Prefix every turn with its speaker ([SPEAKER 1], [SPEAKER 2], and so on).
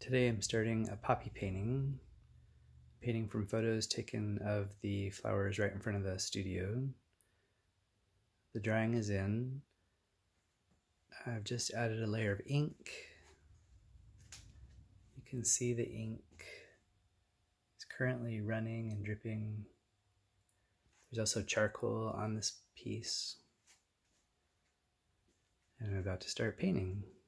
[SPEAKER 1] Today I'm starting a poppy painting from photos taken of the flowers right in front of the studio. The drying is in. I've just added a layer of ink. You can see the ink is currently running and dripping. There's also charcoal on this piece. And I'm about to start painting.